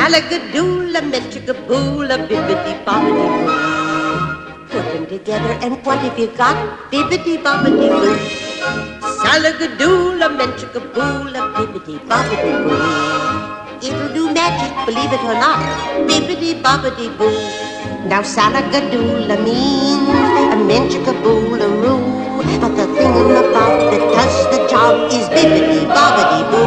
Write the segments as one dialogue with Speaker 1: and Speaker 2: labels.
Speaker 1: Salagadoola, menchikaboola, bibbidi-bobbidi-boo. Put them together and what have you got? Bibbidi-bobbidi-boo. Salagadoola, menchikaboola, bibbidi-bobbidi-boo. It'll do magic, believe it or not. Bibbidi-bobbidi-boo. Now salagadoola means a menchikaboola-roo. But the thing about that does the job is bibbidi-bobbidi-boo.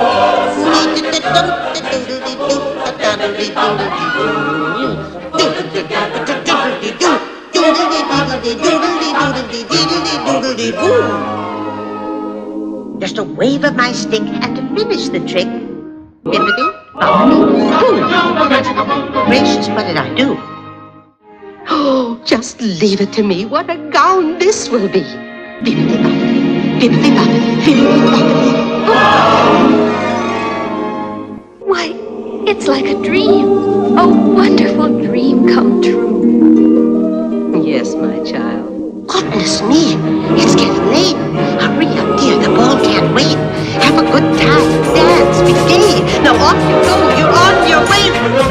Speaker 1: Just a wave of my stick, and to finish the trick, bibbidi, bobbidi, boo. Gracious, what did I do? Oh, just leave it to me. What a gown this will be. Bibbidi, bobbidi, bibbidi, bobbidi, bibbidi, bobbidi.
Speaker 2: Why, it's like a dream. A wonderful dream come true.
Speaker 1: Yes, my child. Goodness me, it's getting late. Hurry up, dear, the ball can't wait. Have a good time, dance, be gay. Now off you go, you're on your way.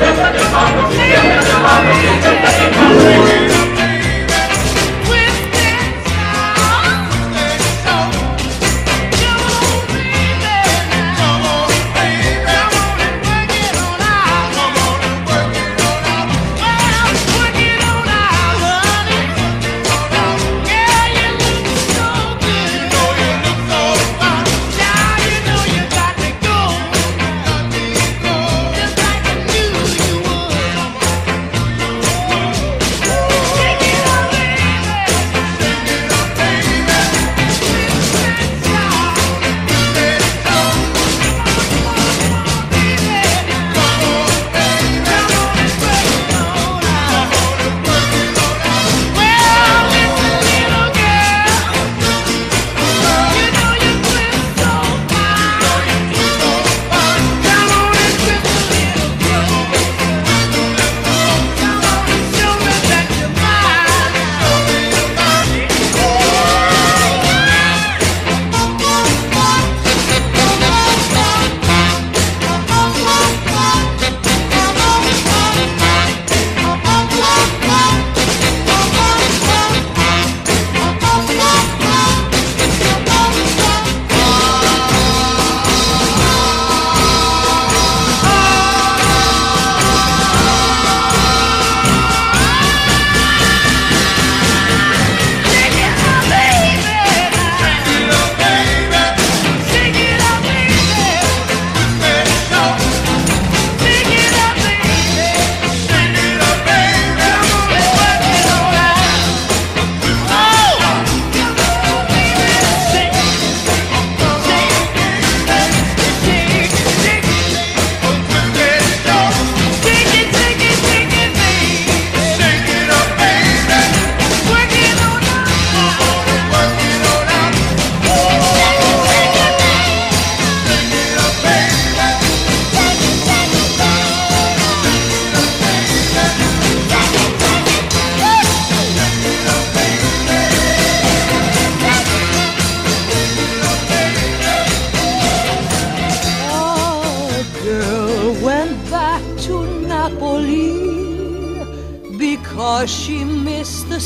Speaker 3: because she missed the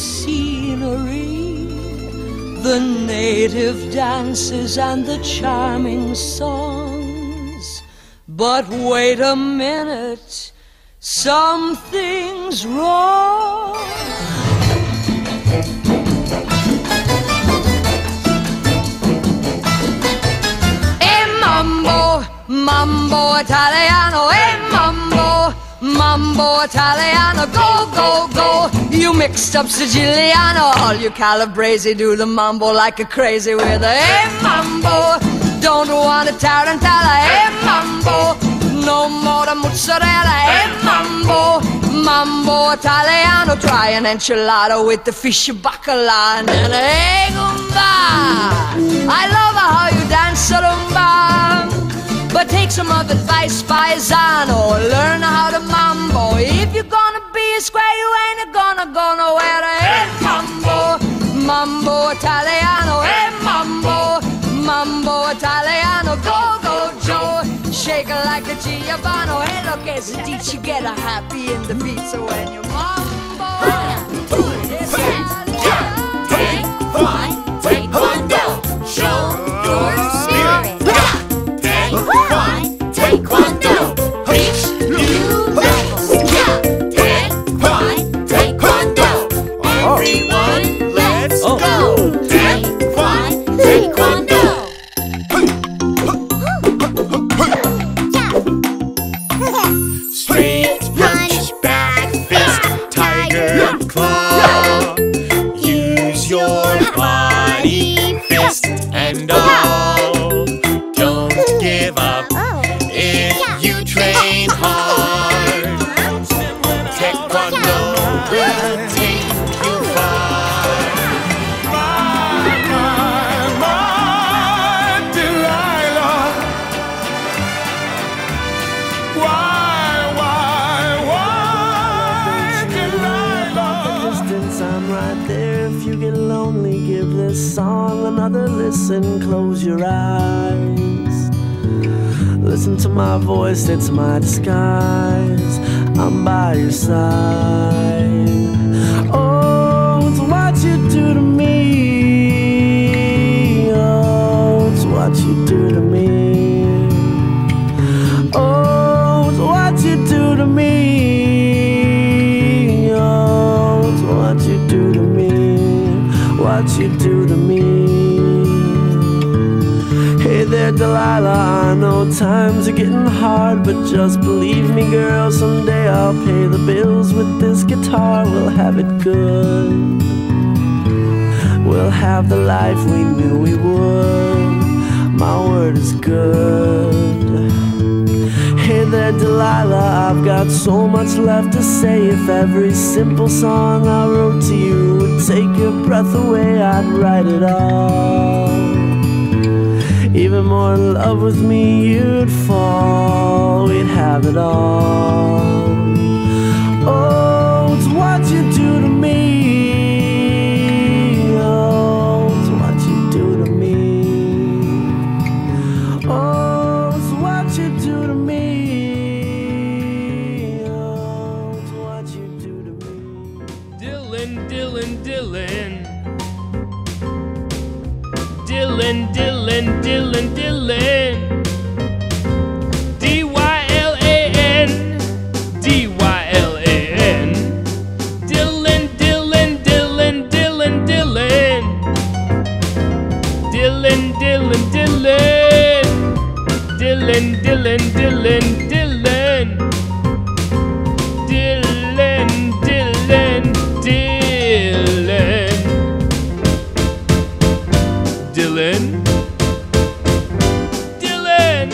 Speaker 3: scenery, the native dances and the charming songs. But wait a minute, something's wrong. Mambo Italiano, Mambo Italiano, go, go, go. You mixed up Siciliano, all you Calabrese do the mambo like a crazy with a mambo. Don't want a tarantella, mambo. No more the mozzarella, mambo. Mambo Italiano, try an enchilada with the fish bacala and then hey, gumba. I love how you dance rumba. But take some of advice, paisano. Learn how to mambo. If you're gonna be a square, you ain't gonna go nowhere. Hey, mambo, Mambo Italiano. Hey, mambo, Mambo Italiano. Go, go, Joe. Shake it like a Giovanni. Hey, look as a teach you get a happy in the beat. So when you mambo,
Speaker 4: take one, taekwondo, show your spirit. Take one, taekwondo, reach new levels. Take one, taekwondo, everyone, let's go. Take one, taekwondo. Straight punch, back fist, tiger claw. Use your body, fist and all. Don't give up if you train hard. Taekwondo will take you far.
Speaker 5: My Delilah. Why, Delilah?
Speaker 6: Distance, I'm right there. If you get lonely, give this song another listen. Close your eyes. Listen to my voice, it's my disguise. I'm by your side. Oh, it's what you do to me. Oh, it's what you do to me. Oh, it's what you do to me. Oh, it's what you do to me. What you do to me. Hey there, Delilah, I know times are getting hard, but just believe me, girl, someday I'll pay the bills with this guitar. We'll have it good. We'll have the life we knew we would. My word is good. Hey there, Delilah, I've got so much left to say. If every simple song I wrote to you would take your breath away, I'd write it all. Even more in love with me, you'd fall. We'd have it all. Oh, it's what you do to me. Oh, it's what you do to me. Oh, it's what you do to me. Oh, it's what you do to me.
Speaker 4: Dylan, Dylan, Dylan. Dylan, Dylan, Dylan, Dylan. D-Y-L-A-N, D-Y-L-A-N. Dylan, Dylan, Dylan, Dylan, Dylan. Dylan, Dylan, Dylan. Dylan, Dylan, Dylan, Dylan. Dylan, Dylan, Dylan. Dylan, Dylan,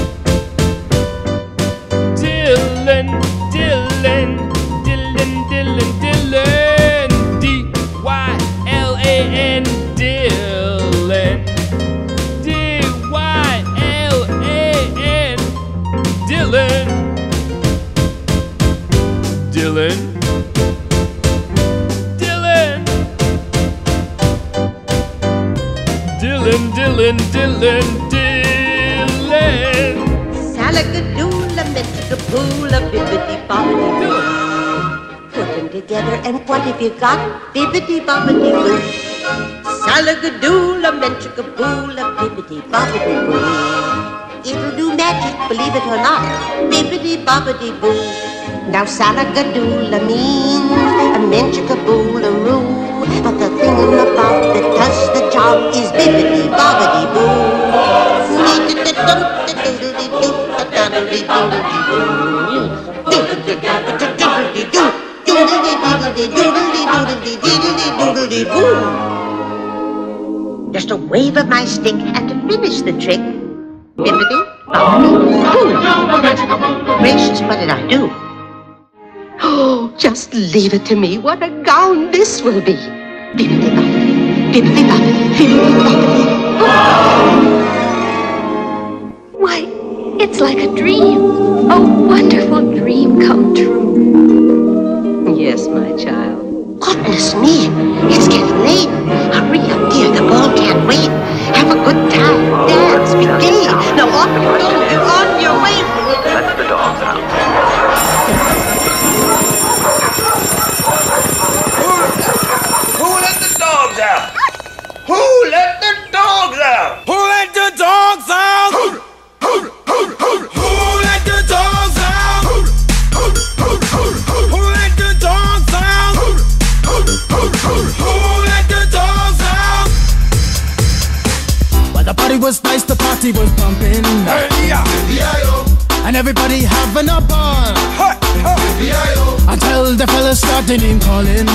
Speaker 4: Dylan, Dylan, Dylan, Dylan, Dylan, D-Y-L-A-N, Dylan, D-Y-L-A-N, Dylan, Dylan, Dylan. Dylan, Dylan, Dylan, Dylan.
Speaker 1: Salagadoola, metricapoola, bibbidi bobbidi boo. Put them together and what have you got? Bibbidi bobbidi boo. Salagadoola, metricapoola, bibbidi bobbidi boo. It'll do magic, believe it or not. Bibbidi bobbidi boo. Now salagadoola means a menchicaboolaroo. But the thing about that does the job is bibbidi bobbidi boo. Just a wave of my stick and to finish the trick. Bibbidi bobbidi boo. Gracious, what did I do? Oh, just leave it to me. What a gown this will be. Bibbidi bobbidi, bibbidi bobbidi, bibbidi bobbidi.
Speaker 2: Why, it's like a dream. A wonderful dream come true.
Speaker 1: Yes, my child. Goodness me, it's getting late. Hurry up, dear. The ball can't wait. Have a good time. Dance, be gay. Now off you go. You're on your way.
Speaker 7: Let the dogs out. party was pumping. And everybody having a ball. Until the fellas started name calling.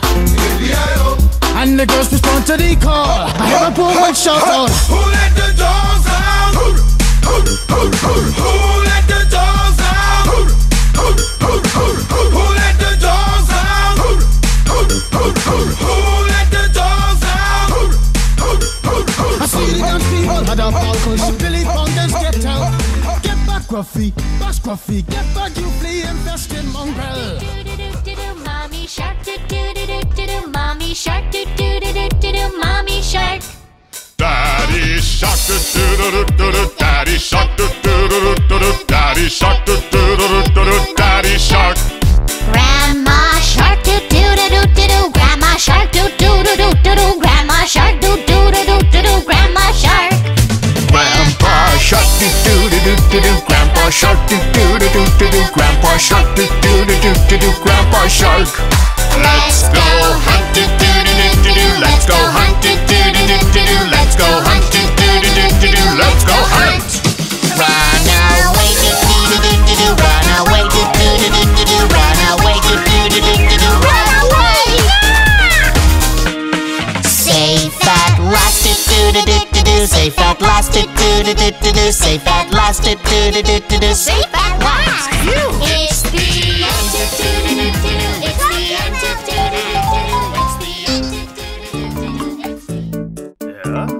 Speaker 7: And the girls respond to the call. I hear a poor one shout out,
Speaker 5: who let the dogs out? Who let the dogs out? Who let the dogs out? Who let the dogs out?
Speaker 7: I see the dance people had a ball, cause Billy Bongers get out. Get back, Gruffy, bash Gruffy, get back, you flea infested mongrel.
Speaker 2: Mommy shark, do-do-do-do-do-do, mommy shark, do-do-do-do-do-do, mommy shark.
Speaker 8: Daddy shark, do-do-do-do-do, daddy shark, do-do-do-do-do, daddy shark, do-do-do-do-do, daddy shark.
Speaker 2: Grandma shark, do-do-do-do-do, grandma shark, do-do-do-do-do, grandma shark, do-do-do-do-do, grandma shark.
Speaker 8: Grandpa shark, do-do-do-do-do, grandpa shark, do-do-do-do-do, grandpa shark, do-do-do-do-do, grandpa shark. Let's go hunt, do-do-do-do-do, let's go hunt, do-do-do-do-do, let's go hunt, do-do-do-do-do, let's go hunt.
Speaker 2: Run away, do-do-do-do-do, run away, do-do-do-do-do, run away, do-do-do-do-do, run away. Safe at last, do-do-do-do-do, safe at last, do-do-do-do-do, safe at last, do-do-do-do-do, safe at last. It's the end, do-do-do-do-do, it's the end, do-do-do-do-do, it's the end, do-do-do-do-do.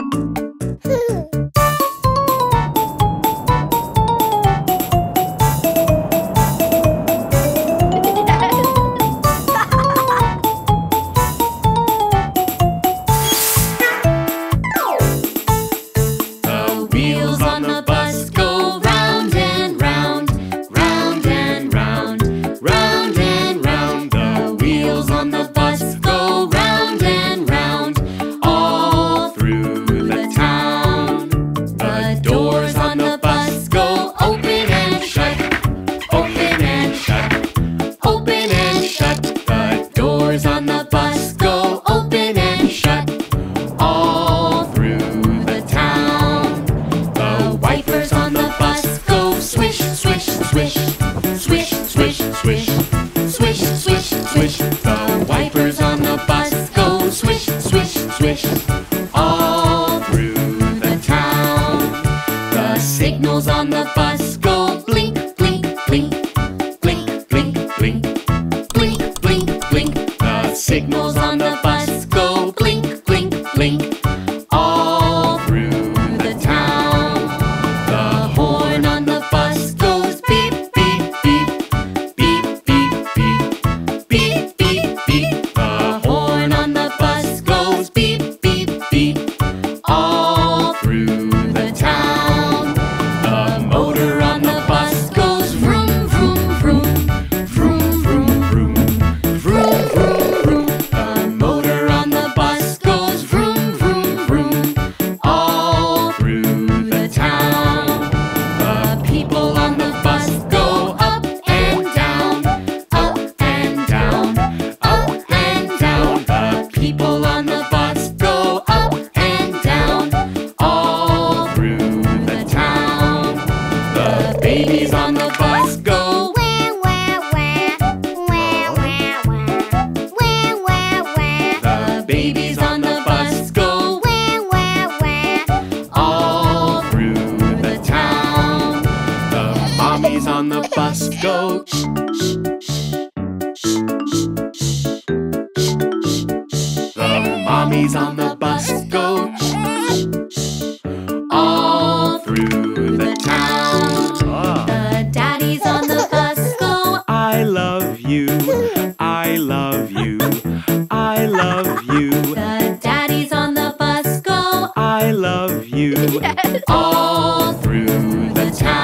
Speaker 2: All through the town.